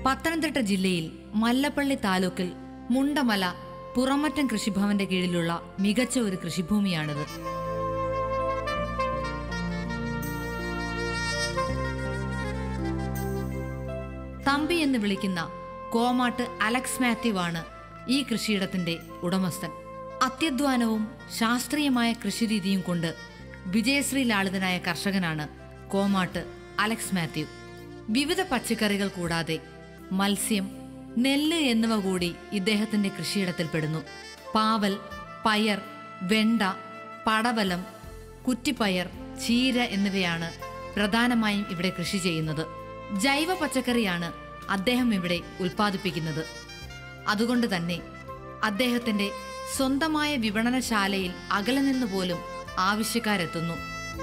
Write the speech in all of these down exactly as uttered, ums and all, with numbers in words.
പത്തനംതിട്ട ജില്ലയിൽ മല്ലപ്പള്ളി താലൂക്കിൽ മുണ്ടമല പുറമറ്റം കൃഷിഭവന്റെ കീഴിലുള്ള മികച്ച ഒരു കൃഷിഭൂമിയാണിത്. തമ്പി എന്ന് വിളിക്കുന്ന കോമാട്ട് അലക്സ് മാത്യു ആണ് ഈ കൃഷിയിടത്തിന്റെ ഉടമസ്ഥൻ. അത്യധ്വാനവും ശാസ്ത്രീയമായ കൃഷിരീതിയും കൊണ്ട് വിജയശ്രീ ലാളിതനായ കർഷകനാണ് കോമാട്ട് അലക്സ് മാത്യു. വിവിധ പച്ചക്കറികൾ കൂടാതെ മത്സ്യം, നെല്ല് എന്നിവ കൂടി ഇദ്ദേഹത്തിന്റെ കൃഷിയിടത്തിൽപ്പെടുന്നു. പാവൽ, പയർ, വെണ്ട, പടവലം, കുറ്റിപ്പയർ, ചീര എന്നിവയാണ് പ്രധാനമായും ഇവിടെ കൃഷി ചെയ്യുന്നത്. ജൈവ പച്ചക്കറിയാണ് അദ്ദേഹം ഇവിടെ ഉൽപ്പാദിപ്പിക്കുന്നത്. അതുകൊണ്ട് തന്നെ അദ്ദേഹത്തിന്റെ സ്വന്തമായ വിപണനശാലയിൽ അകലെ നിന്ന് പോലും ആവശ്യക്കാരെത്തുന്നു.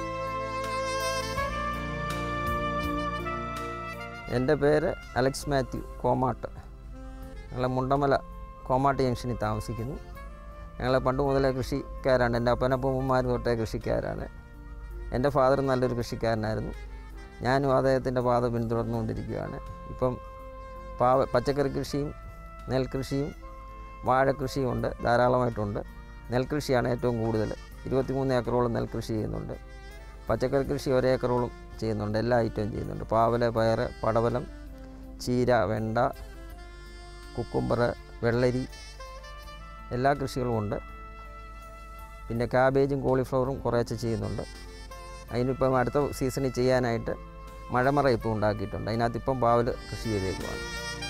എൻ്റെ പേര് അലക്സ് മാത്യു കോമാട്ട്. ഞങ്ങൾ മുണ്ടമല കോമാട്ട് ജംഗ്ഷനിൽ താമസിക്കുന്നു. ഞങ്ങൾ പണ്ട് മുതലേ കൃഷിക്കാരാണ്. എൻ്റെ അപ്പനപ്പൂമ്മമാർ തൊട്ടേ കൃഷിക്കാരാണ്. എൻ്റെ ഫാദർ നല്ലൊരു കൃഷിക്കാരനായിരുന്നു. ഞാനും അദ്ദേഹത്തിൻ്റെ പാത പിന്തുടർന്നുകൊണ്ടിരിക്കുകയാണ്. ഇപ്പം പാവ പച്ചക്കറി കൃഷിയും നെൽകൃഷിയും വാഴക്കൃഷിയും ഉണ്ട്, ധാരാളമായിട്ടുണ്ട്. നെൽകൃഷിയാണ് ഏറ്റവും കൂടുതൽ. ഇരുപത്തിമൂന്ന് ഏക്കറോളം നെൽകൃഷി ചെയ്യുന്നുണ്ട്. പച്ചക്കറി കൃഷി ഒരേക്കറോളം ചെയ്യുന്നുണ്ട്. എല്ലാ ഐറ്റവും ചെയ്യുന്നുണ്ട്. പാവല, പയർ, പടവലം, ചീര, വെണ്ട, കുക്കുംബർ, വെള്ളരി, എല്ലാ കൃഷികളും ഉണ്ട്. പിന്നെ കാബേജും കോളിഫ്ലവറും കുറേശ്ശെ ചെയ്യുന്നുണ്ട്. അതിനിപ്പം അടുത്ത സീസണിൽ ചെയ്യാനായിട്ട് മഴമറ ഇപ്പം ഉണ്ടാക്കിയിട്ടുണ്ട്. അതിനകത്തിപ്പം പാവൽ കൃഷി ചെയ്തേക്കുവാണ്.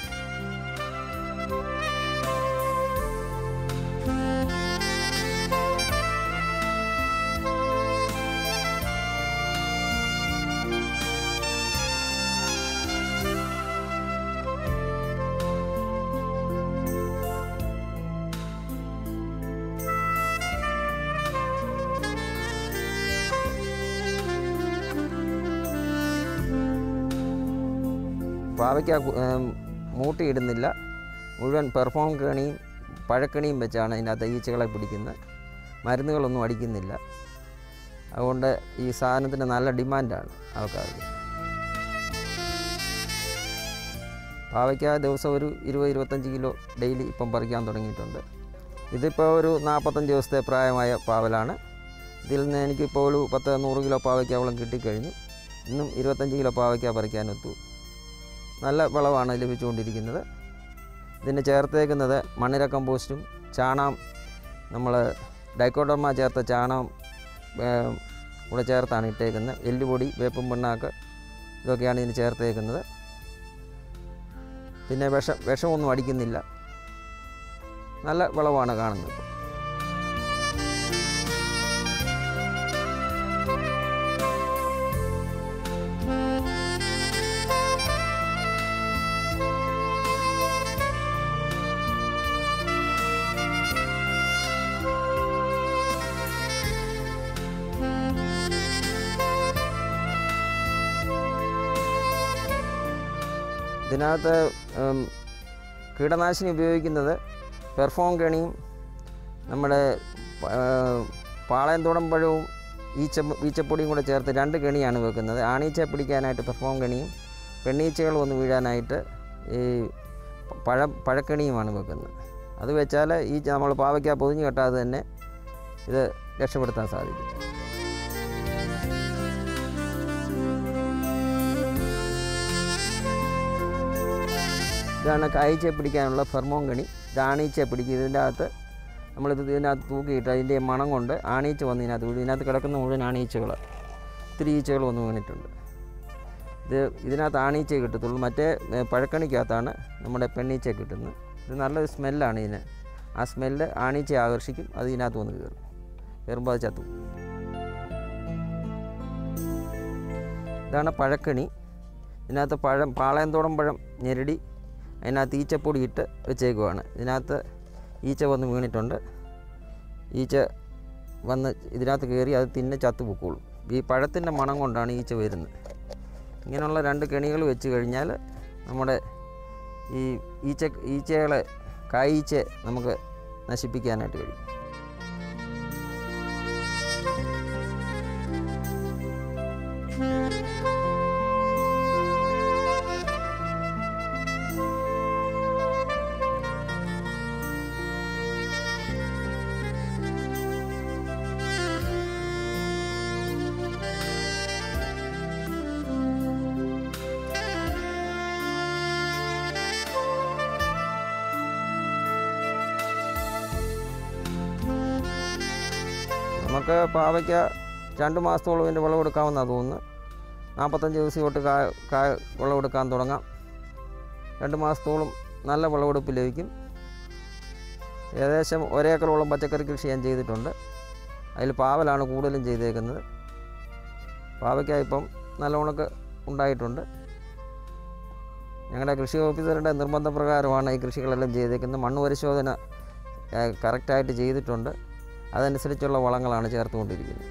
പാവയ്ക്ക മൂട്ടിയിടുന്നില്ല. മുഴുവൻ പെർഫോം കണിയും പഴക്കണിയും വെച്ചാണ് അതിനകത്ത് ഈച്ചകളെ പിടിക്കുന്നത്. മരുന്നുകളൊന്നും അടിക്കുന്നില്ല. അതുകൊണ്ട് ഈ സാധനത്തിന് നല്ല ഡിമാൻഡാണ് ആൾക്കാർക്ക്. പാവയ്ക്ക ദിവസം ഒരു ഇരുപത് ഇരുപത്തഞ്ച് കിലോ ഡെയിലി ഇപ്പം പറിക്കാൻ തുടങ്ങിയിട്ടുണ്ട്. ഇതിപ്പോൾ ഒരു നാൽപ്പത്തഞ്ച് ദിവസത്തെ പ്രായമായ പാവലാണ്. ഇതിൽ നിന്ന് എനിക്കിപ്പോൾ ഒരു പത്ത് നൂറ് കിലോ പാവയ്ക്കോളം കിട്ടിക്കഴിഞ്ഞു. ഇന്നും ഇരുപത്തഞ്ച് കിലോ പാവയ്ക്ക പറിക്കാനെത്തു. നല്ല വിളവാണ് ലഭിച്ചുകൊണ്ടിരിക്കുന്നത്. ഇതിന് ചേർത്തേക്കുന്നത് മണ്ണിര കമ്പോസ്റ്റും ചാണകം, നമ്മൾ ഡൈക്കോഡർമ ചേർത്ത ചാണകം കൂടെ ചേർത്താണ് ഇട്ടേക്കുന്നത്. എല്ലുപൊടി, വേപ്പും പിണ്ണാക്ക് ഇതൊക്കെയാണ് ഇതിന് ചേർത്തേക്കുന്നത്. പിന്നെ വിഷം വിഷമൊന്നും അടിക്കുന്നില്ല. നല്ല വിളവാണ് കാണുന്നത്. ഇതിനകത്ത് കീടനാശിനി ഉപയോഗിക്കുന്നത് പെർഫോം കണിയും നമ്മുടെ പാളയംതോടൻ പഴവും ഈച്ച ഈച്ചപ്പൊടിയും കൂടെ ചേർത്ത് രണ്ട് കണിയാണ് വെക്കുന്നത്. ആണീച്ച പിടിക്കാനായിട്ട് പെർഫോം കണിയും പെണ്ണീച്ചകൾ വന്ന് വീഴാനായിട്ട് ഈ പഴം പഴക്കണിയുമാണ് വെക്കുന്നത്. അത് വെച്ചാൽ ഈ നമ്മൾ പാവയ്ക്ക പൊതിഞ്ഞ് കെട്ടാതെ തന്നെ ഇത് രക്ഷപ്പെടുത്താൻ സാധിക്കും. ഇതാണ് കായ്ച്ച പിടിക്കാനുള്ള ഫെർമോൺ കണി. ഇത് ആണീച്ച പിടിക്കും. ഇതിൻ്റെ അകത്ത് നമ്മളിത് ഇതിനകത്ത് തൂക്കിയിട്ട് അതിൻ്റെ മണം കൊണ്ട് ആണീച്ച വന്ന് ഇതിനകത്ത് വീഴും. ഇതിനകത്ത് കിടക്കുന്ന മുഴുവൻ ആണീച്ചകൾ, ഒത്തിരി ഈച്ചകൾ വന്ന് വീണിട്ടുണ്ട്. ഇത് ഇതിനകത്ത് ആണീച്ച കിട്ടത്തുള്ളൂ. മറ്റേ പഴക്കണിക്കകത്താണ് നമ്മുടെ പെണ്ണീച്ച കിട്ടുന്നത്. ഇത് നല്ലൊരു സ്മെല്ലാണ് ഇതിന്. ആ സ്മെല്ല് ആണീച്ച ആകർഷിക്കും. അത് ഇതിനകത്ത് വന്ന് കയറും. കയറുമ്പോൾ അത് ചത്തു. ഇതാണ് പഴക്കണി. ഇതിനകത്ത് പഴം പാളയംതോടൻ പഴം ഞെരടി അതിനകത്ത് ഈച്ചപ്പൊടി ഇട്ട് വെച്ചേക്കുവാണ്. ഇതിനകത്ത് ഈച്ച വന്ന് വീണിട്ടുണ്ട്. ഈച്ച വന്ന് ഇതിനകത്ത് കയറി അത് തിന്നെ ചത്തു പൊക്കോളും. ഈ പഴത്തിൻ്റെ മണം കൊണ്ടാണ് ഈച്ച വരുന്നത്. ഇങ്ങനെയുള്ള രണ്ട് കെണികൾ വെച്ച് കഴിഞ്ഞാൽ നമ്മുടെ ഈ ഈച്ച ഈച്ചകളെ കായീച്ച നമുക്ക് നശിപ്പിക്കാനായിട്ട് കഴിയും. നമുക്ക് പാവയ്ക്ക രണ്ട് മാസത്തോളം ഇതിൻ്റെ വിളവെടുക്കാമെന്നാണ് തോന്നുന്നു. നാൽപ്പത്തഞ്ച് ദിവസം തൊട്ട് കാ കാ വിളവെടുക്കാൻ തുടങ്ങാം. രണ്ട് മാസത്തോളം നല്ല വിളവെടുപ്പ് ലഭിക്കും. ഏകദേശം ഒരേക്കറോളം പച്ചക്കറി കൃഷി ഞാൻ ചെയ്തിട്ടുണ്ട്. അതിൽ പാവലാണ് കൂടുതലും ചെയ്തേക്കുന്നത്. പാവയ്ക്ക ഇപ്പം നല്ലോണക്ക് ഉണ്ടായിട്ടുണ്ട്. ഞങ്ങളുടെ കൃഷി ഓഫീസറുടെ നിർബന്ധപ്രകാരമാണ് ഈ കൃഷികളെല്ലാം ചെയ്തേക്കുന്നത്. മണ്ണ് പരിശോധന കറക്റ്റായിട്ട് ചെയ്തിട്ടുണ്ട്. അതനുസരിച്ചുള്ള വളങ്ങളാണ് ചേർത്തുകൊണ്ടിരിക്കുന്നത്.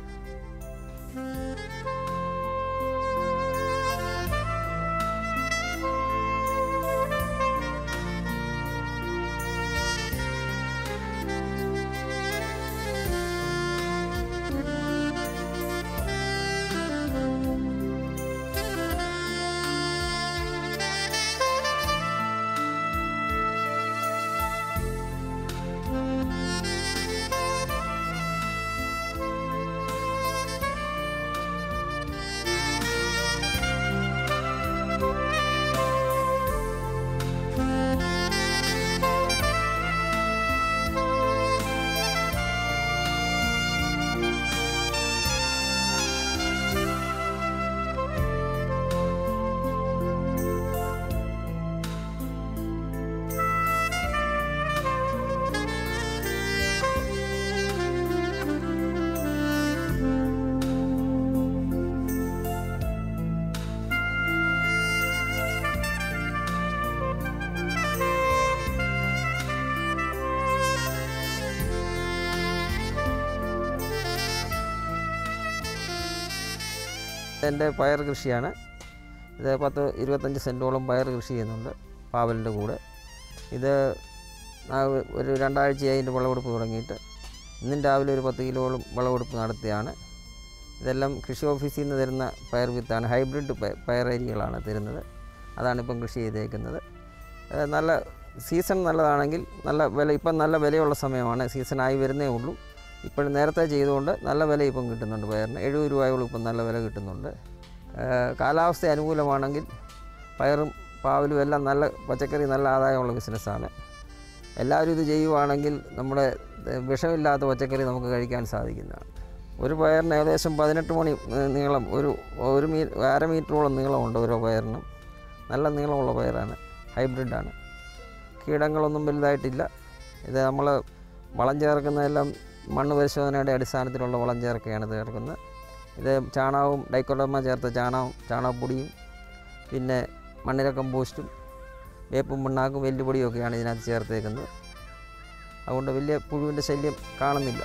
എൻ്റെ പയർ കൃഷിയാണ്. ഇത് പത്ത് ഇരുപത്തഞ്ച് സെൻറ്റോളം പയർ കൃഷി ചെയ്യുന്നുണ്ട് പാവലിൻ്റെ കൂടെ. ഇത് ഒരു രണ്ടാഴ്ചയായി അതിൻ്റെ വിളവെടുപ്പ് തുടങ്ങിയിട്ട്. ഇന്നും രാവിലെ ഒരു പത്ത് കിലോളം വിളവെടുപ്പ് നടത്തിയാണ്. ഇതെല്ലാം കൃഷി ഓഫീസിൽ നിന്ന് തരുന്ന പയർ വിത്താണ്. ഹൈബ്രിഡ് പയർ അരികളാണ് തരുന്നത്. അതാണിപ്പം കൃഷി ചെയ്തേക്കുന്നത്. നല്ല സീസൺ നല്ലതാണെങ്കിൽ നല്ല വില, ഇപ്പം നല്ല വിലയുള്ള സമയമാണ്. സീസണായി വരുന്നേ ഉള്ളൂ. ഇപ്പോഴും നേരത്തെ ചെയ്തുകൊണ്ട് നല്ല വില ഇപ്പം കിട്ടുന്നുണ്ട്. പയറിന് എഴുപത് രൂപയോളം ഇപ്പം നല്ല വില കിട്ടുന്നുണ്ട്. കാലാവസ്ഥ അനുകൂലമാണെങ്കിൽ പയറും പാവലും എല്ലാം നല്ല പച്ചക്കറി നല്ല ആദായമുള്ള ബിസിനസ്സാണ്. എല്ലാവരും ഇത് ചെയ്യുവാണെങ്കിൽ നമ്മുടെ വിഷമില്ലാത്ത പച്ചക്കറി നമുക്ക് കഴിക്കാൻ സാധിക്കുന്നതാണ്. ഒരു പയറിന് ഏകദേശം പതിനെട്ട് മണി നീളം, ഒരു ഒരു മീ അര മീറ്ററോളം നീളമുണ്ട് ഓരോ പയറിനും. നല്ല നീളമുള്ള പയറാണ്, ഹൈബ്രിഡാണ്. കീടങ്ങളൊന്നും വലുതായിട്ടില്ല. ഇത് നമ്മൾ വളം ചേർക്കുന്നതെല്ലാം മണ്ണ് പരിശോധനയുടെ അടിസ്ഥാനത്തിലുള്ള വളം ചേർക്കുകയാണ് ചേർക്കുന്നത്. ഇത് ചാണകവും ഡൈക്കോഡർമ ചേർത്ത ചാണകവും ചാണകപ്പൊടിയും പിന്നെ മണ്ണിര കമ്പോസ്റ്റും വേപ്പും പിണ്ണാക്കും എല്ലുപൊടിയും ഒക്കെയാണ് ഇതിനകത്ത് ചേർത്തേക്കുന്നത്. അതുകൊണ്ട് വലിയ പുഴുവിൻ്റെ ശല്യം കാണുന്നില്ല.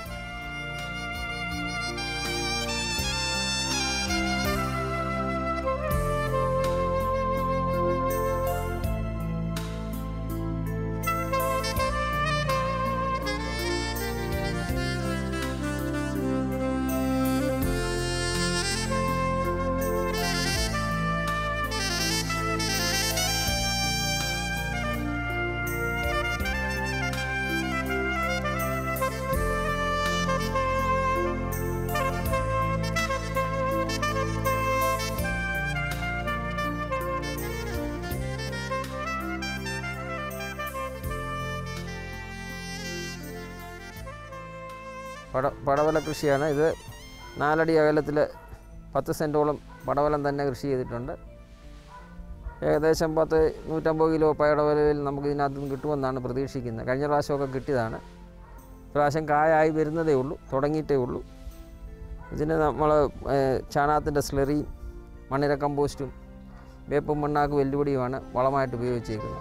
പട പടവല കൃഷിയാണ് ഇത്. നാലടി അകലത്തിൽ പത്ത് സെൻറ്റോളം പടവലം തന്നെ കൃഷി ചെയ്തിട്ടുണ്ട്. ഏകദേശം പത്ത് നൂറ്റമ്പത് കിലോ പടവലയിൽ നമുക്ക് ഇതിനകത്ത് നിന്ന് കിട്ടുമെന്നാണ് പ്രതീക്ഷിക്കുന്നത്. കഴിഞ്ഞ പ്രാവശ്യമൊക്കെ കിട്ടിയതാണ്. പ്രാവശ്യം കായായി വരുന്നതേ ഉള്ളൂ, തുടങ്ങിയിട്ടേ ഉള്ളൂ. ഇതിന് നമ്മൾ ചാണകത്തിൻ്റെ സ്ലറിയും മണ്ണിര കമ്പോസ്റ്റും വേപ്പും മണ്ണാക്കും വെല്ലുപൊടിയുമാണ് വളമായിട്ട് ഉപയോഗിച്ചേക്കുന്നത്.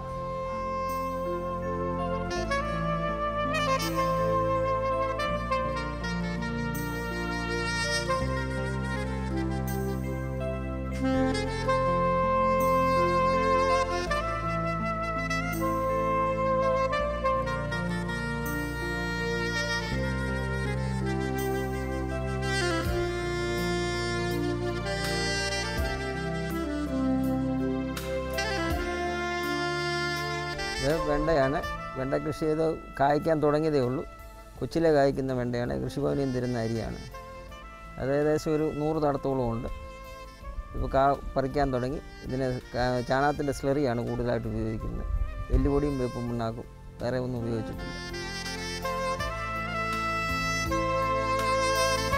ഇത് വെണ്ടയാണ്. വെണ്ട കൃഷി ചെയ്ത് കായ്ക്കാൻ തുടങ്ങിയതേ ഉള്ളൂ. കൊച്ചിലെ കായ്ക്കുന്ന വെണ്ടയാണ്. കൃഷിഭവനിൽ നിന്ന് തരുന്ന അരിയാണ്. അത് ഏകദേശം ഒരു നൂറ് തടത്തോളം ഉണ്ട്. ഇപ്പോൾ കാ പറിക്കാൻ തുടങ്ങി. ഇതിന് ചാണകത്തിൻ്റെ സ്ലറിയാണ് കൂടുതലായിട്ട് ഉപയോഗിക്കുന്നത്. എല്ലുപൊടിയും വേപ്പും പിണ്ണാക്കും വേറെ ഒന്നും ഉപയോഗിച്ചിട്ടില്ല.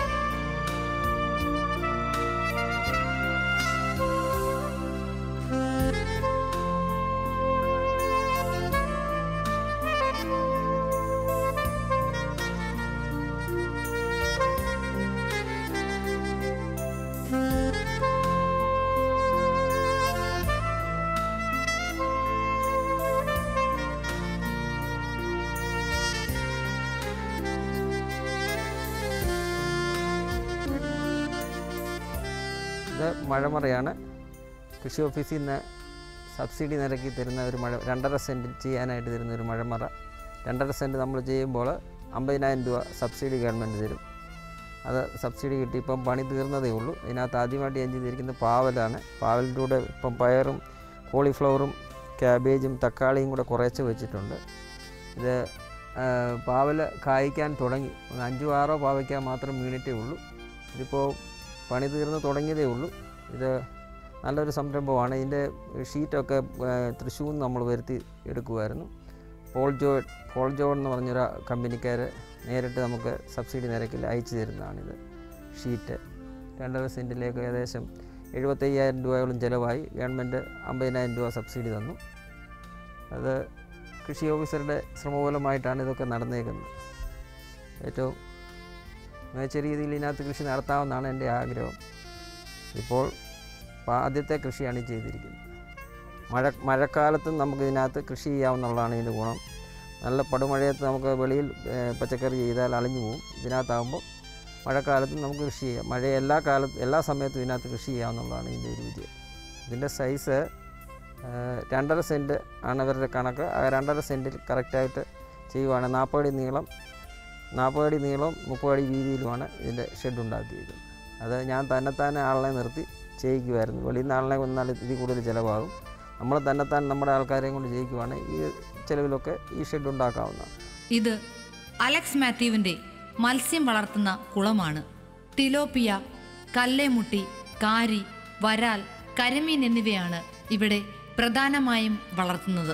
ഇത് മഴമറയാണ്. കൃഷി ഓഫീസിൽ നിന്ന് സബ്സിഡി നിരക്കി തരുന്ന ഒരു മഴ രണ്ടര സെൻറ്റ് ചെയ്യാനായിട്ട് തരുന്ന ഒരു മഴമറ. രണ്ടര സെൻറ്റ് നമ്മൾ ചെയ്യുമ്പോൾ അമ്പതിനായിരം രൂപ സബ്സിഡി ഗവൺമെൻറ് തരും. അത് സബ്സിഡി കിട്ടി ഇപ്പം പണി തീർന്നതേ ഉള്ളൂ. ഇതിനകത്ത് ആദ്യമായിട്ട് ഞാൻ ചെയ്തിരിക്കുന്നത് പാവലാണ്. പാവലിൻ്റെ കൂടെ ഇപ്പം പയറും കോളിഫ്ലവറും ക്യാബേജും തക്കാളിയും കൂടെ കുറച്ച് വെച്ചിട്ടുണ്ട്. ഇത് പാവൽ കായ്ക്കാൻ തുടങ്ങി. ഒന്ന് അഞ്ചോ ആറോ പാവയ്ക്കാൻ മാത്രം വീണിട്ടേ ഉള്ളൂ. ഇതിപ്പോൾ പണി തീർന്ന് തുടങ്ങിയതേ ഉള്ളൂ. ഇത് നല്ലൊരു സംരംഭമാണ്. ഇതിൻ്റെ ഷീറ്റൊക്കെ തൃശ്ശൂർ നിന്ന് നമ്മൾ വരുത്തി എടുക്കുമായിരുന്നു. പോൾ ജോ പോൾ ജോ എന്ന് പറഞ്ഞൊരു കമ്പനിക്കാർ നേരിട്ട് നമുക്ക് സബ്സിഡി നിരക്കിൽ അയച്ചു തരുന്നതാണിത്. ഷീറ്റ് രണ്ടര സെൻറ്റിലേക്ക് ഏകദേശം എഴുപത്തയ്യായിരം രൂപയോളം ചിലവായി. ഗവൺമെൻറ് അമ്പതിനായിരം രൂപ സബ്സിഡി തന്നു. അത് കൃഷി ഓഫീസറുടെ ശ്രമഫലമായിട്ടാണ് ഇതൊക്കെ നടന്നേക്കുന്നത്. ഏറ്റവും മികച്ച രീതിയിൽ ഇതിനകത്ത് കൃഷി നടത്താമെന്നാണ് എൻ്റെ ആഗ്രഹം. ഇപ്പോൾ ആദ്യത്തെ കൃഷിയാണ് ചെയ്തിരിക്കുന്നത്. മഴ മഴക്കാലത്തും നമുക്ക് ഇതിനകത്ത് കൃഷി ചെയ്യാവുന്നതാണ് ഇതിൻ്റെ ഗുണം. നല്ല പടുമഴയത്ത് നമുക്ക് വെളിയിൽ പച്ചക്കറി ചെയ്താൽ അളിഞ്ഞു പോകും. ഇതിനകത്താകുമ്പോൾ മഴക്കാലത്തും നമുക്ക് കൃഷി ചെയ്യാം. മഴ എല്ലാ കാലത്തും എല്ലാ സമയത്തും ഇതിനകത്ത് കൃഷി ചെയ്യാവുന്നതാണ് ഇതിൻ്റെ ഒരു വിജയം. ഇതിൻ്റെ സൈസ് രണ്ടര സെൻറ്റ് ആണ് ഇവരുടെ കണക്ക്. ആ രണ്ടര സെൻറ്റിൽ കറക്റ്റായിട്ട് ചെയ്യുവാണ്. നാൽപ്പത് അടി നീളം നാൽപ്പത് അടി നീളവും മുപ്പത് അടി വീതിയിലുമാണ് ഇതിൻ്റെ ഷെഡ് ഉണ്ടാക്കിയിരിക്കുന്നത്. അത് ഞാൻ തന്നെത്താനെ ആളിനെ നിർത്തി ചെയ്യിക്കുമായിരുന്നു. വെളിയിൽ നിന്ന് ആളിനെ വന്നാൽ ഇതിൽ കൂടുതൽ ചിലവാകും. നമ്മൾ തന്നെത്താൻ നമ്മുടെ ആൾക്കാരെയും കൊണ്ട് ചെയ്യിക്കുവാണ് ഈ ചിലവിലൊക്കെ ഈ ഷെഡ് ഉണ്ടാക്കാവുന്നതാണ്. ഇത് അലക്സ് മാത്യുവിൻ്റെ മത്സ്യം വളർത്തുന്ന കുളമാണ്. തിലോപ്പിയ, കല്ലേമുട്ടി, കാരി, വരാൽ, കരിമീൻ എന്നിവയാണ് ഇവിടെ പ്രധാനമായും വളർത്തുന്നത്.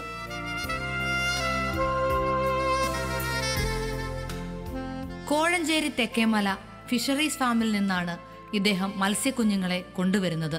കോഴഞ്ചേരി തെക്കേമല ഫിഷറീസ് ഫാമിൽ നിന്നാണ് ഇദ്ദേഹം മത്സ്യക്കുഞ്ഞുങ്ങളെ കൊണ്ടുവരുന്നത്.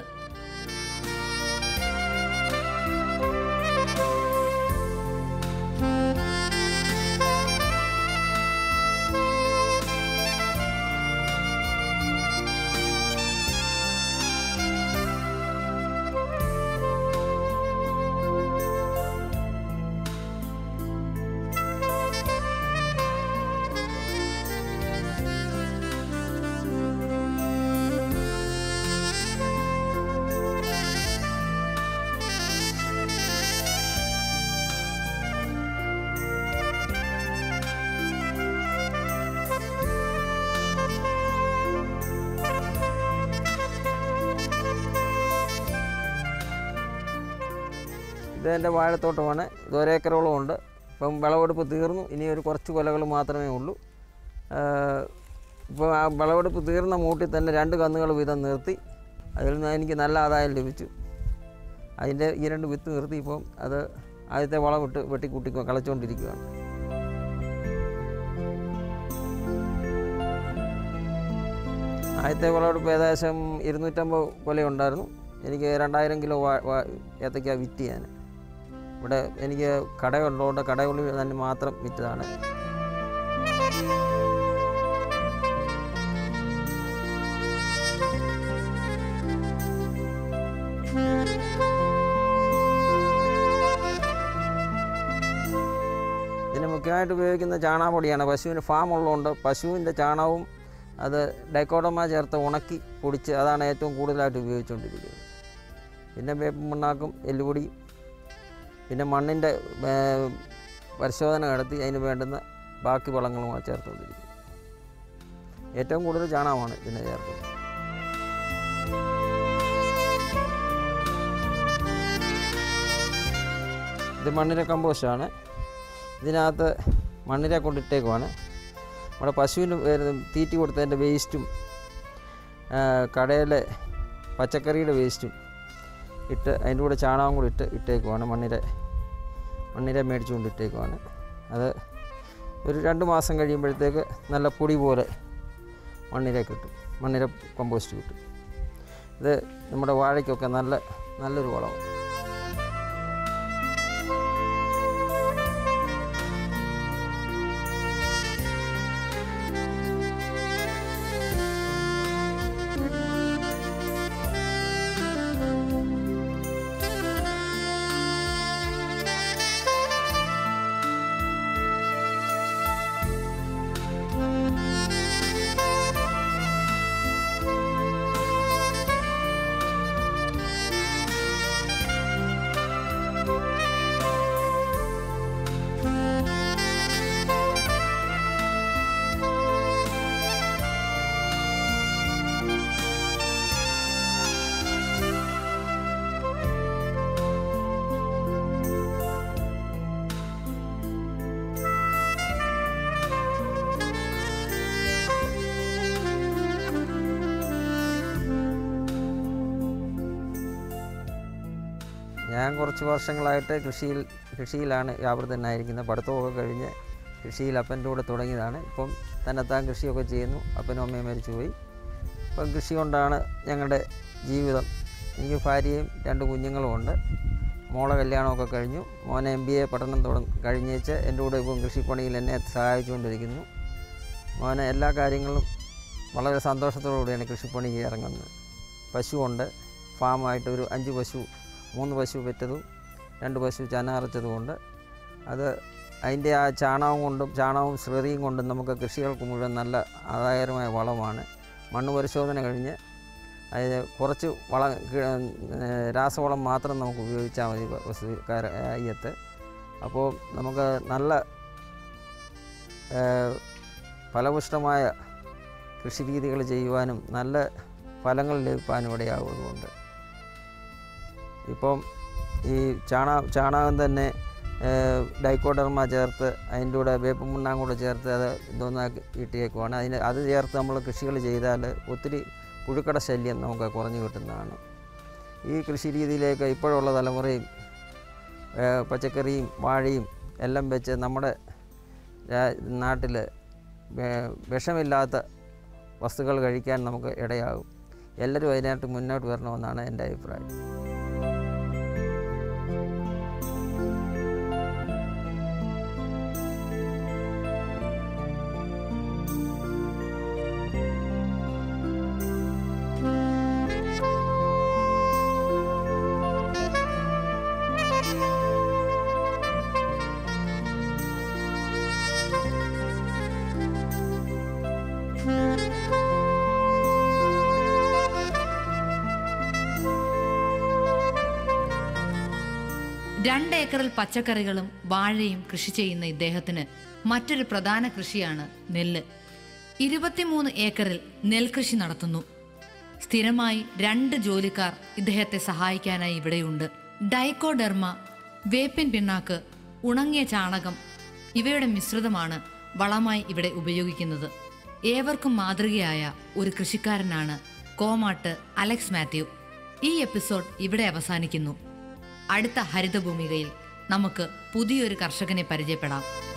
ഇതെൻ്റെ വാഴത്തോട്ടമാണ്. ഇത് ഒരേക്കറോളം ഉണ്ട്. ഇപ്പം വിളവെടുപ്പ് തീർന്നു. ഇനി ഒരു കുറച്ച് കൊലകൾ മാത്രമേ ഉള്ളൂ. ഇപ്പോൾ ആ വിളവെടുപ്പ് തീർന്ന മൂട്ടിൽ തന്നെ രണ്ട് കന്നുകൾ വീതം നിർത്തി. അതിൽ നിന്ന് എനിക്ക് നല്ല ആദായം ലഭിച്ചു. അതിൻ്റെ ഈ രണ്ട് വിത്ത് നിർത്തി ഇപ്പം അത് ആദ്യത്തെ വളമിട്ട് വെട്ടിക്കൂട്ടി കളച്ചുകൊണ്ടിരിക്കുകയാണ്. ആദ്യത്തെ വിളവെടുപ്പ് ഏകദേശം ഇരുന്നൂറ്റമ്പത് കൊല ഉണ്ടായിരുന്നു. എനിക്ക് രണ്ടായിരം കിലോ ഏത്തയ്ക്ക വിറ്റ് ചെയ്യാൻ. ഇവിടെ എനിക്ക് കടയുള്ളതുകൊണ്ട് കടകളിൽ തന്നെ മാത്രം വിറ്റതാണ്. ഇതിന് മുഖ്യമായിട്ട് ഉപയോഗിക്കുന്ന ചാണകപ്പൊടിയാണ്. പശുവിന് ഫാം ഉള്ളതുകൊണ്ട് പശുവിൻ്റെ ചാണകവും അത് ഡൈക്കോഡർമ ചേർത്ത് ഉണക്കി പൊടിച്ച് അതാണ് ഏറ്റവും കൂടുതലായിട്ട് ഉപയോഗിച്ചുകൊണ്ടിരിക്കുന്നത്. പിന്നെ വേപ്പും മണ്ണാക്കും എല്ലുപൊടി പിന്നെ മണ്ണിൻ്റെ പരിശോധന നടത്തി അതിന് വേണ്ടുന്ന ബാക്കി വളങ്ങളുമാണ് ചേർത്തുകൊണ്ടിരിക്കുന്നത്. ഏറ്റവും കൂടുതൽ ചാണകമാണ് ഇതിനെ ചേർക്കുന്നത്. ഇത് മണ്ണിര കമ്പോസ്റ്റാണ്. ഇതിനകത്ത് മണ്ണിര കൊണ്ടിട്ടേക്കുവാണ്. നമ്മുടെ പശുവിന് തീറ്റി കൊടുത്തതിൻ്റെ വേസ്റ്റും കടയിലെ പച്ചക്കറിയുടെ വേസ്റ്റും ഇട്ട് അതിൻ്റെ കൂടെ ചാണകം കൂടി ഇട്ട് ഇട്ടേക്കുവാണ്. മണ്ണിര മണ്ണിര മേടിച്ചുകൊണ്ട് ഇട്ടേക്കുവാണ്. അത് ഒരു രണ്ട് മാസം കഴിയുമ്പോഴത്തേക്ക് നല്ല പൊടി പോലെ മണ്ണിര കിട്ടും. മണ്ണിര കമ്പോസ്റ്റ് കിട്ടും. ഇത് നമ്മുടെ വാഴയ്ക്കൊക്കെ നല്ല നല്ലൊരു വളമാണ്. ഞാൻ കുറച്ച് വർഷങ്ങളായിട്ട് കൃഷിയിൽ കൃഷിയിലാണ് വ്യാപൃതനായിരിക്കുന്നത്. പഠിത്തമൊക്കെ കഴിഞ്ഞ് കൃഷിയിൽ അപ്പൻ്റെ കൂടെ തുടങ്ങിയതാണ്. ഇപ്പം തന്നെത്താൻ കൃഷിയൊക്കെ ചെയ്യുന്നു. അപ്പനും അമ്മയും മരിച്ചുപോയി. ഇപ്പം കൃഷി കൊണ്ടാണ് ഞങ്ങളുടെ ജീവിതം. എനിക്ക് ഭാര്യയും രണ്ട് കുഞ്ഞുങ്ങളുമുണ്ട്. മോളെ കല്യാണമൊക്കെ കഴിഞ്ഞു. മോനെ എം ബി എ പഠനം തുടങ്ങി കഴിഞ്ഞേച്ച് എൻ്റെ കൂടെ ഇപ്പം കൃഷിപ്പണിയിൽ എന്നെ സഹായിച്ചുകൊണ്ടിരിക്കുന്നു. മോനെ എല്ലാ കാര്യങ്ങളും വളരെ സന്തോഷത്തോടുകൂടിയാണ് കൃഷിപ്പണിക്ക് ഇറങ്ങുന്നത്. പശുവുണ്ട്. ഫാമായിട്ട് ഒരു അഞ്ച് പശു, മൂന്ന് പശു പെറ്റതും രണ്ട് പശു ചനാറച്ചതുമുണ്ട്. അത് അതിൻ്റെ ആ ചാണകം കൊണ്ടും ചാണകവും സ്ലറിയും കൊണ്ടും നമുക്ക് കൃഷികൾക്ക് മുഴുവൻ നല്ല ആദായകരമായ വളമാണ്. മണ്ണ് പരിശോധന കഴിഞ്ഞ് അതിന് കുറച്ച് വളം രാസവളം മാത്രം നമുക്ക് ഉപയോഗിച്ചാൽ മതി വസ്തുക്കാരത്ത്. അപ്പോൾ നമുക്ക് നല്ല ഫലപുഷ്ടമായ കൃഷി രീതികൾ ചെയ്യുവാനും നല്ല ഫലങ്ങൾ ലഭിക്കാനും ഇടയാകുന്നുണ്ട്. ഇപ്പം ഈ ചാണ ചാണകം തന്നെ ഡൈക്കോഡർമ ചേർത്ത് അതിൻ്റെ കൂടെ വേപ്പും മുണ്ണാൻ കൂടെ ചേർത്ത് അത് ഇതൊന്നാക്കി ഇട്ടേക്കുവാണ്. അതിന് അത് ചേർത്ത് നമ്മൾ കൃഷികൾ ചെയ്താൽ ഒത്തിരി പുഴുക്കട ശല്യം നമുക്ക് കുറഞ്ഞു കിട്ടുന്നതാണ്. ഈ കൃഷി രീതിയിലേക്ക് ഇപ്പോഴുള്ള തലമുറയും പച്ചക്കറിയും വാഴയും എല്ലാം വെച്ച് നമ്മുടെ നാട്ടിൽ വിഷമില്ലാത്ത വസ്തുക്കൾ കഴിക്കാൻ നമുക്ക് ഇടയാകും. എല്ലാവരും അതിനായിട്ട് മുന്നോട്ട് വരണമെന്നാണ് എൻ്റെ അഭിപ്രായം. രണ്ടേക്കറിൽ പച്ചക്കറികളും വാഴയും കൃഷി ചെയ്യുന്ന ഇദ്ദേഹത്തിന് മറ്റൊരു പ്രധാന കൃഷിയാണ് നെല്ല്. ഇരുപത്തിമൂന്ന് ഏക്കറിൽ നെൽകൃഷി നടത്തുന്നു. സ്ഥിരമായി രണ്ട് ജോലിക്കാർ ഇദ്ദേഹത്തെ സഹായിക്കാനായി ഇവിടെയുണ്ട്. ഡൈക്കോഡെർമ, വേപ്പിൻ പിണ്ണാക്ക്, ഉണങ്ങിയ ചാണകം ഇവയുടെ മിശ്രിതമാണ് വളമായി ഇവിടെ ഉപയോഗിക്കുന്നത്. ഏവർക്കും മാതൃകയായ ഒരു കൃഷിക്കാരനാണ് കോമാട്ട് അലക്സ് മാത്യു. ഈ എപ്പിസോഡ് ഇവിടെ അവസാനിക്കുന്നു. അടുത്ത ഹരിതഭൂമികയിൽ നമുക്ക് പുതിയൊരു കർഷകനെ പരിചയപ്പെടാം.